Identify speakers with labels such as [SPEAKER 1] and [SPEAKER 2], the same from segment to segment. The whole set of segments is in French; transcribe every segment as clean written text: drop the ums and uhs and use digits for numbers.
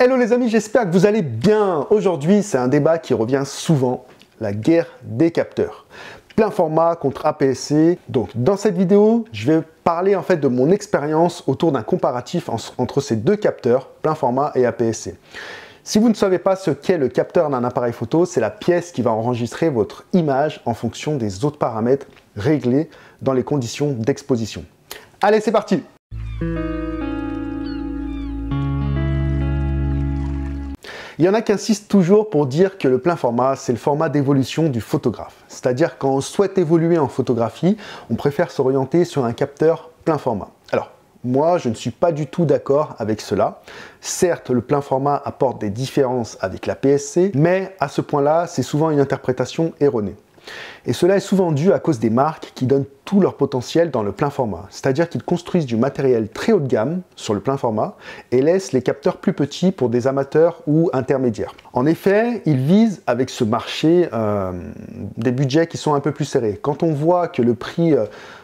[SPEAKER 1] Hello les amis, j'espère que vous allez bien. Aujourd'hui, c'est un débat qui revient souvent, la guerre des capteurs. Plein format contre APS-C. Donc dans cette vidéo, je vais parler en fait de mon expérience autour d'un comparatif entre ces deux capteurs, plein format et APS-C. Si vous ne savez pas ce qu'est le capteur d'un appareil photo, c'est la pièce qui va enregistrer votre image en fonction des autres paramètres réglés dans les conditions d'exposition. Allez, c'est parti! Il y en a qui insistent toujours pour dire que le plein format, c'est le format d'évolution du photographe. C'est-à-dire quand on souhaite évoluer en photographie, on préfère s'orienter sur un capteur plein format. Alors, moi, je ne suis pas du tout d'accord avec cela. Certes, le plein format apporte des différences avec l'APS-C, mais à ce point-là, c'est souvent une interprétation erronée. Et cela est souvent dû à cause des marques qui donnent tout leur potentiel dans le plein format. C'est-à-dire qu'ils construisent du matériel très haut de gamme sur le plein format et laissent les capteurs plus petits pour des amateurs ou intermédiaires. En effet, ils visent avec ce marché des budgets qui sont un peu plus serrés. Quand on voit que le prix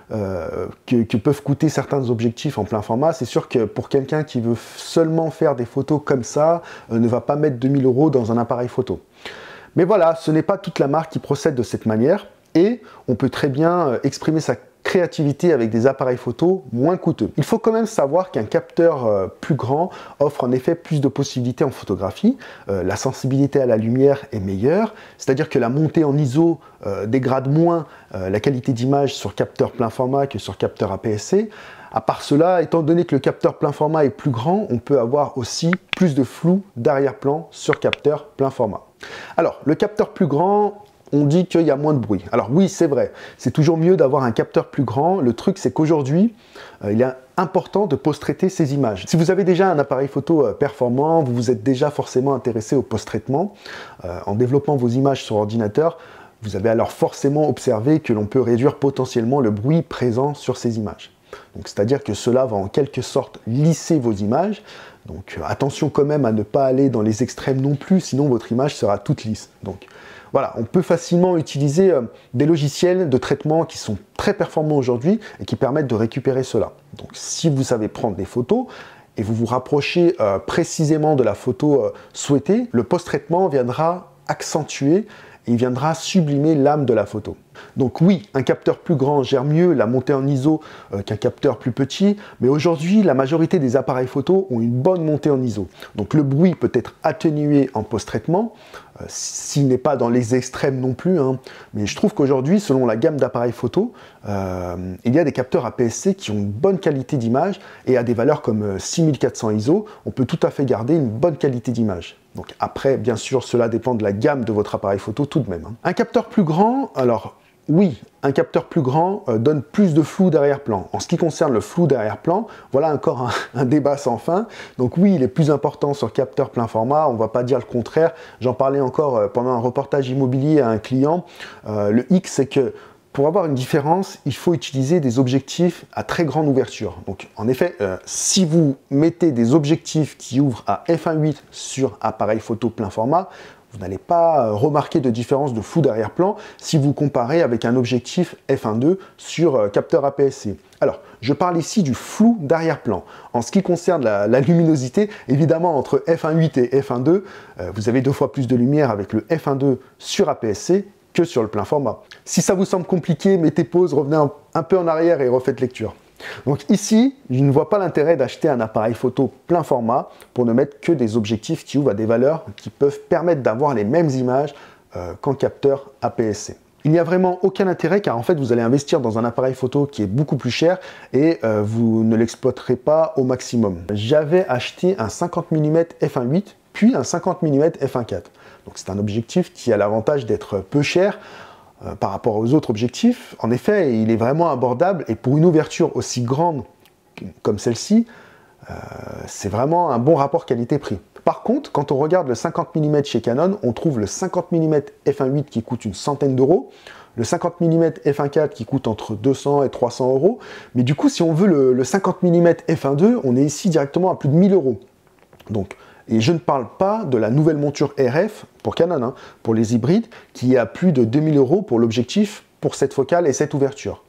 [SPEAKER 1] que peuvent coûter certains objectifs en plein format, c'est sûr que pour quelqu'un qui veut seulement faire des photos comme ça, ne va pas mettre 2000 € dans un appareil photo. Mais voilà, ce n'est pas toute la marque qui procède de cette manière et on peut très bien exprimer sa créativité avec des appareils photo moins coûteux. Il faut quand même savoir qu'un capteur plus grand offre en effet plus de possibilités en photographie. La sensibilité à la lumière est meilleure, c'est-à-dire que la montée en ISO dégrade moins la qualité d'image sur capteur plein format que sur capteur APS-C. À part cela, étant donné que le capteur plein format est plus grand, on peut avoir aussi plus de flou d'arrière-plan sur capteur plein format. Alors, le capteur plus grand, on dit qu'il y a moins de bruit. Alors oui, c'est vrai, c'est toujours mieux d'avoir un capteur plus grand. Le truc, c'est qu'aujourd'hui, il est important de post-traiter ces images. Si vous avez déjà un appareil photo performant, vous vous êtes déjà forcément intéressé au post-traitement. En développant vos images sur ordinateur, vous avez alors forcément observé que l'on peut réduire potentiellement le bruit présent sur ces images. Donc, c'est-à-dire que cela va en quelque sorte lisser vos images. Donc attention quand même à ne pas aller dans les extrêmes non plus, sinon votre image sera toute lisse. Donc voilà, on peut facilement utiliser des logiciels de traitement qui sont très performants aujourd'hui et qui permettent de récupérer cela. Donc si vous savez prendre des photos et vous vous rapprochez précisément de la photo souhaitée, le post-traitement viendra accentuer et il viendra sublimer l'âme de la photo. Donc oui, un capteur plus grand gère mieux la montée en ISO qu'un capteur plus petit, mais aujourd'hui, la majorité des appareils photo ont une bonne montée en ISO. Donc le bruit peut être atténué en post-traitement, s'il n'est pas dans les extrêmes non plus, hein. Mais je trouve qu'aujourd'hui, selon la gamme d'appareils photo, il y a des capteurs APS-C qui ont une bonne qualité d'image et à des valeurs comme 6400 ISO, on peut tout à fait garder une bonne qualité d'image. Donc après, bien sûr, cela dépend de la gamme de votre appareil photo tout de même, hein. Un capteur plus grand, alors oui, un capteur plus grand donne plus de flou d'arrière-plan. En ce qui concerne le flou d'arrière-plan, voilà encore un débat sans fin. Donc oui, il est plus important sur capteur plein format, on ne va pas dire le contraire. J'en parlais encore pendant un reportage immobilier à un client. Le hic, c'est que pour avoir une différence, il faut utiliser des objectifs à très grande ouverture. Donc en effet, si vous mettez des objectifs qui ouvrent à f1.8 sur appareil photo plein format, vous n'allez pas remarquer de différence de flou d'arrière-plan si vous comparez avec un objectif f1.2 sur capteur APS-C. Alors, je parle ici du flou d'arrière-plan. En ce qui concerne la luminosité, évidemment, entre f1.8 et f1.2, vous avez 2 fois plus de lumière avec le f1.2 sur APS-C que sur le plein format. Si ça vous semble compliqué, mettez pause, revenez un peu en arrière et refaites lecture. Donc ici, je ne vois pas l'intérêt d'acheter un appareil photo plein format pour ne mettre que des objectifs qui ouvrent à des valeurs qui peuvent permettre d'avoir les mêmes images qu'en capteur APS-C. Il n'y a vraiment aucun intérêt car en fait vous allez investir dans un appareil photo qui est beaucoup plus cher et vous ne l'exploiterez pas au maximum. J'avais acheté un 50 mm f1.8 puis un 50 mm f1.4. Donc c'est un objectif qui a l'avantage d'être peu cher par rapport aux autres objectifs. En effet, il est vraiment abordable et pour une ouverture aussi grande comme celle-ci, c'est vraiment un bon rapport qualité-prix. Par contre, quand on regarde le 50 mm chez Canon, on trouve le 50 mm f1.8 qui coûte une centaine d'euros, le 50 mm f1.4 qui coûte entre 200 et 300 euros, mais du coup, si on veut le 50 mm f1.2, on est ici directement à plus de 1000 euros. Donc, et je ne parle pas de la nouvelle monture RF pour Canon, hein, pour les hybrides, qui est à plus de 2000 euros pour l'objectif, pour cette focale et cette ouverture.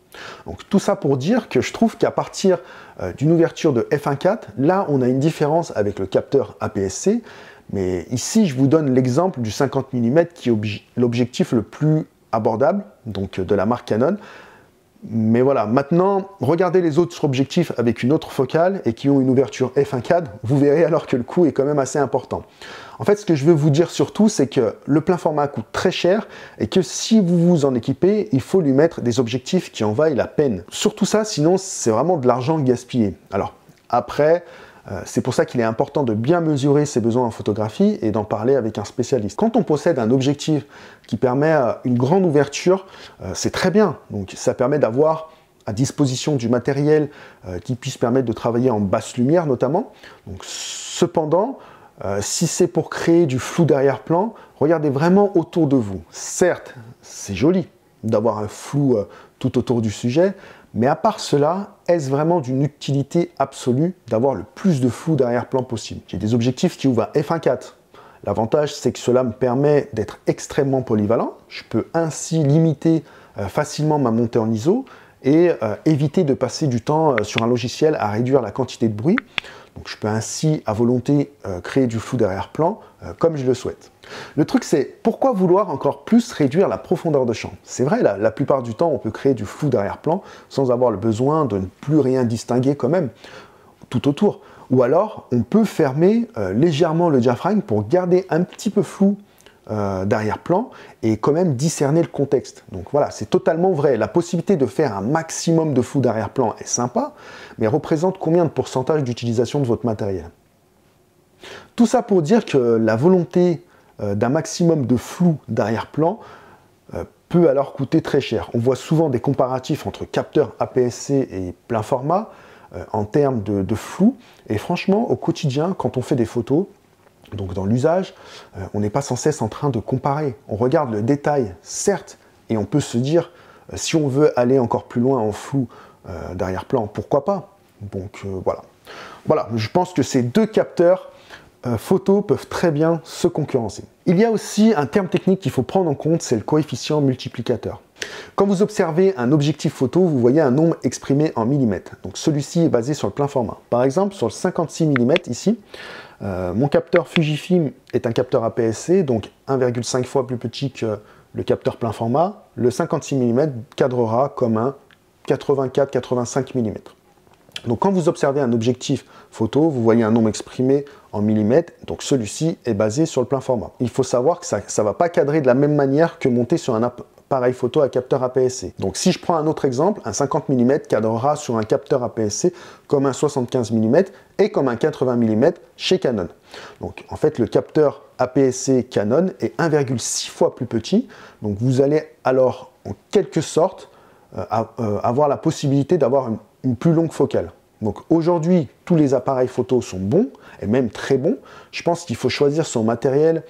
[SPEAKER 1] Donc tout ça pour dire que je trouve qu'à partir d'une ouverture de f1.4, là on a une différence avec le capteur APS-C, mais ici je vous donne l'exemple du 50 mm qui est l'objectif le plus abordable, donc de la marque Canon. Mais voilà, maintenant, regardez les autres objectifs avec une autre focale et qui ont une ouverture f1.4, vous verrez alors que le coût est quand même assez important. En fait, ce que je veux vous dire surtout, c'est que le plein format coûte très cher et que si vous vous en équipez, il faut lui mettre des objectifs qui en vaillent la peine. Surtout ça, sinon c'est vraiment de l'argent gaspillé. Alors, après, c'est pour ça qu'il est important de bien mesurer ses besoins en photographie et d'en parler avec un spécialiste. Quand on possède un objectif qui permet une grande ouverture, c'est très bien. Donc ça permet d'avoir à disposition du matériel qui puisse permettre de travailler en basse lumière notamment. Donc, cependant, si c'est pour créer du flou d'arrière-plan, regardez vraiment autour de vous. Certes, c'est joli d'avoir un flou tout autour du sujet, mais à part cela, est-ce vraiment d'une utilité absolue d'avoir le plus de flou d'arrière-plan possible? J'ai des objectifs qui ouvrent à f1.4. L'avantage, c'est que cela me permet d'être extrêmement polyvalent. Je peux ainsi limiter facilement ma montée en ISO et éviter de passer du temps sur un logiciel à réduire la quantité de bruit. Donc je peux ainsi à volonté créer du flou d'arrière-plan comme je le souhaite. Le truc c'est, pourquoi vouloir encore plus réduire la profondeur de champ? C'est vrai, la plupart du temps on peut créer du flou d'arrière-plan sans avoir le besoin de ne plus rien distinguer quand même tout autour. Ou alors on peut fermer légèrement le diaphragme pour garder un petit peu flou d'arrière-plan et quand même discerner le contexte. Donc voilà, c'est totalement vrai. La possibilité de faire un maximum de flou d'arrière-plan est sympa, mais représente combien de pourcentage d'utilisation de votre matériel? Tout ça pour dire que la volonté d'un maximum de flou d'arrière-plan peut alors coûter très cher. On voit souvent des comparatifs entre capteurs APS-C et plein format en termes de flou, et franchement, au quotidien, quand on fait des photos, donc dans l'usage, on n'est pas sans cesse en train de comparer. On regarde le détail, certes, et on peut se dire, si on veut aller encore plus loin en flou d'arrière-plan, pourquoi pas? Donc voilà. Voilà, je pense que ces deux capteurs photo peuvent très bien se concurrencer. Il y a aussi un terme technique qu'il faut prendre en compte, c'est le coefficient multiplicateur. Quand vous observez un objectif photo, vous voyez un nombre exprimé en millimètres. Donc celui-ci est basé sur le plein format. Par exemple, sur le 56 mm ici, mon capteur Fujifilm est un capteur APS-C, donc 1,5 fois plus petit que le capteur plein format. Le 56 mm cadrera comme un 84-85 mm. Donc quand vous observez un objectif photo, vous voyez un nombre exprimé en millimètres, donc celui-ci est basé sur le plein format. Il faut savoir que ça ne va pas cadrer de la même manière que monter sur un appareil photo à capteur APS-C. Donc si je prends un autre exemple, un 50 mm cadrera sur un capteur APS-C comme un 75 mm et comme un 80 mm chez Canon. Donc en fait le capteur APS-C Canon est 1,6 fois plus petit, donc vous allez alors en quelque sorte avoir la possibilité d'avoir une plus longue focale. Donc aujourd'hui, tous les appareils photo sont bons, et même très bons. Je pense qu'il faut choisir son matériel,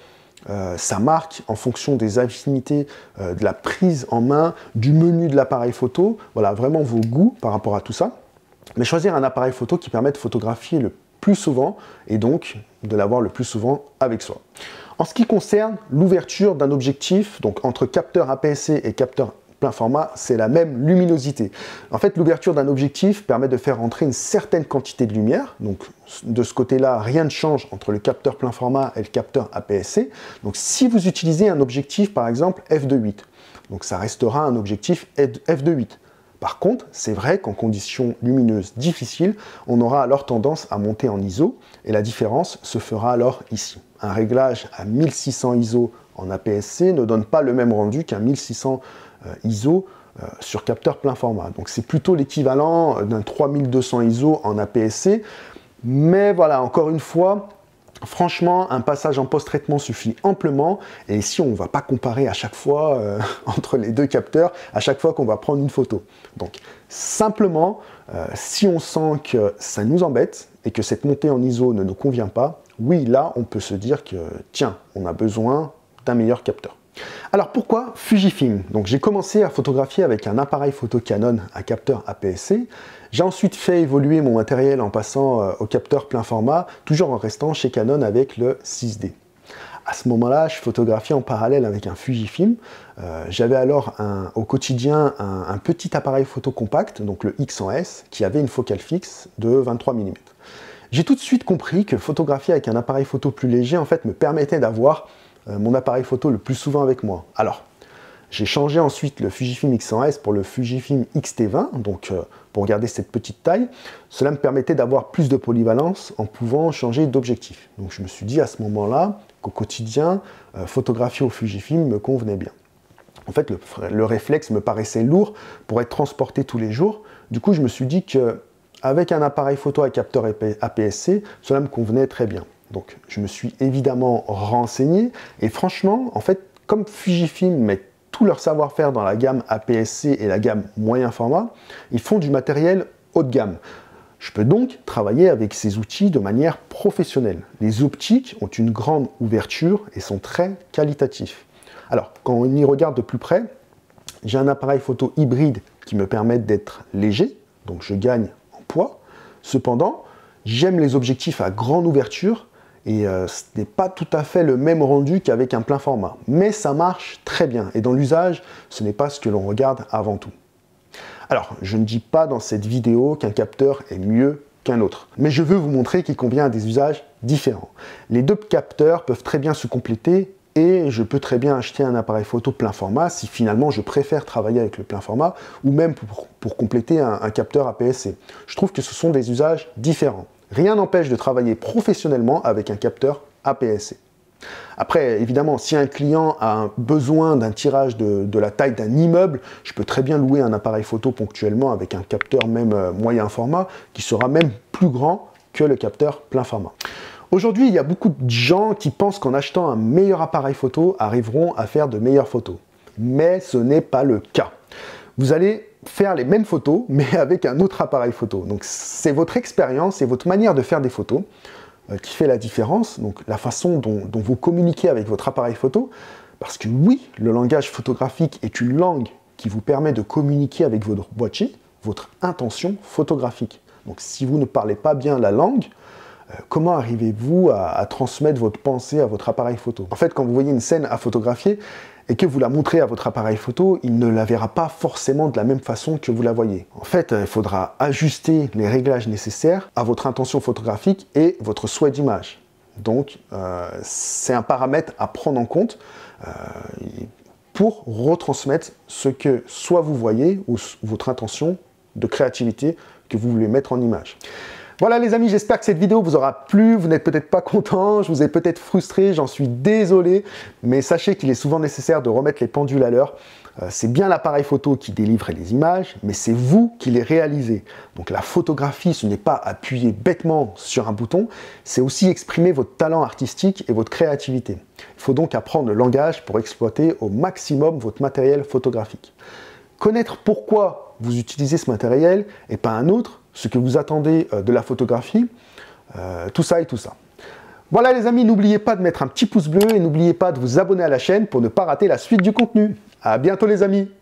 [SPEAKER 1] sa marque, en fonction des affinités, de la prise en main, du menu de l'appareil photo. Voilà, vraiment vos goûts par rapport à tout ça. Mais choisir un appareil photo qui permet de photographier le plus souvent, et donc de l'avoir le plus souvent avec soi. En ce qui concerne l'ouverture d'un objectif, donc entre capteur APS-C et capteur plein format, c'est la même luminosité. En fait, l'ouverture d'un objectif permet de faire entrer une certaine quantité de lumière. Donc, de ce côté-là, rien ne change entre le capteur plein format et le capteur APS-C. Donc, si vous utilisez un objectif, par exemple, f2.8, donc ça restera un objectif f2.8. Par contre, c'est vrai qu'en conditions lumineuses difficiles, on aura alors tendance à monter en ISO, et la différence se fera alors ici. Un réglage à 1600 ISO en APS-C ne donne pas le même rendu qu'un 1600 ISO sur capteur plein format. Donc c'est plutôt l'équivalent d'un 3200 ISO en APS-C. Mais voilà, encore une fois, franchement, un passage en post-traitement suffit amplement. Et ici, on ne va pas comparer à chaque fois entre les deux capteurs, à chaque fois qu'on va prendre une photo. Donc simplement, si on sent que ça nous embête et que cette montée en ISO ne nous convient pas, oui, là, on peut se dire que, tiens, on a besoin d'un meilleur capteur. Alors pourquoi Fujifilm? Donc j'ai commencé à photographier avec un appareil photo Canon à capteur APS-C. J'ai ensuite fait évoluer mon matériel en passant au capteur plein format, toujours en restant chez Canon avec le 6D. À ce moment-là, je photographiais en parallèle avec un Fujifilm. J'avais alors au quotidien un petit appareil photo compact, donc le X100S, qui avait une focale fixe de 23 mm. J'ai tout de suite compris que photographier avec un appareil photo plus léger en fait me permettait d'avoir mon appareil photo le plus souvent avec moi. Alors, j'ai changé ensuite le Fujifilm X100S pour le Fujifilm X-T20, donc pour garder cette petite taille. Cela me permettait d'avoir plus de polyvalence en pouvant changer d'objectif. Donc je me suis dit à ce moment-là qu'au quotidien, photographier au Fujifilm me convenait bien. En fait, le réflexe me paraissait lourd pour être transporté tous les jours. Du coup, je me suis dit qu'avec un appareil photo à capteur APS-C, cela me convenait très bien. Donc je me suis évidemment renseigné et franchement, en fait, comme Fujifilm met tout leur savoir-faire dans la gamme APS-C et la gamme moyen format, ils font du matériel haut de gamme. Je peux donc travailler avec ces outils de manière professionnelle. Les optiques ont une grande ouverture et sont très qualitatifs. Alors, quand on y regarde de plus près, j'ai un appareil photo hybride qui me permet d'être léger, donc je gagne en poids. Cependant, j'aime les objectifs à grande ouverture et ce n'est pas tout à fait le même rendu qu'avec un plein format. Mais ça marche très bien et dans l'usage, ce n'est pas ce que l'on regarde avant tout. Alors, je ne dis pas dans cette vidéo qu'un capteur est mieux qu'un autre, mais je veux vous montrer qu'il convient à des usages différents. Les deux capteurs peuvent très bien se compléter et je peux très bien acheter un appareil photo plein format si finalement je préfère travailler avec le plein format ou même pour compléter un capteur APS-C. Je trouve que ce sont des usages différents. Rien n'empêche de travailler professionnellement avec un capteur APS-C. Après, évidemment, si un client a besoin d'un tirage de la taille d'un immeuble, je peux très bien louer un appareil photo ponctuellement avec un capteur même moyen format qui sera même plus grand que le capteur plein format. Aujourd'hui, il y a beaucoup de gens qui pensent qu'en achetant un meilleur appareil photo, arriveront à faire de meilleures photos. Mais ce n'est pas le cas. Vous allez faire les mêmes photos, mais avec un autre appareil photo. Donc c'est votre expérience et votre manière de faire des photos qui fait la différence, donc la façon dont vous communiquez avec votre appareil photo, parce que oui, le langage photographique est une langue qui vous permet de communiquer avec votre boîtier, votre intention photographique. Donc si vous ne parlez pas bien la langue, comment arrivez-vous à transmettre votre pensée à votre appareil photo? En fait, quand vous voyez une scène à photographier et que vous la montrez à votre appareil photo, il ne la verra pas forcément de la même façon que vous la voyez. En fait, il faudra ajuster les réglages nécessaires à votre intention photographique et votre souhait d'image. Donc, c'est un paramètre à prendre en compte pour retransmettre ce que soit vous voyez ou votre intention de créativité que vous voulez mettre en image. Voilà les amis, j'espère que cette vidéo vous aura plu, vous n'êtes peut-être pas content, je vous ai peut-être frustré, j'en suis désolé, mais sachez qu'il est souvent nécessaire de remettre les pendules à l'heure. C'est bien l'appareil photo qui délivre les images, mais c'est vous qui les réalisez. Donc la photographie, ce n'est pas appuyer bêtement sur un bouton, c'est aussi exprimer votre talent artistique et votre créativité. Il faut donc apprendre le langage pour exploiter au maximum votre matériel photographique. Connaître pourquoi vous utilisez ce matériel et pas un autre, ce que vous attendez de la photographie, tout ça et tout ça. Voilà les amis, n'oubliez pas de mettre un petit pouce bleu et n'oubliez pas de vous abonner à la chaîne pour ne pas rater la suite du contenu. À bientôt les amis!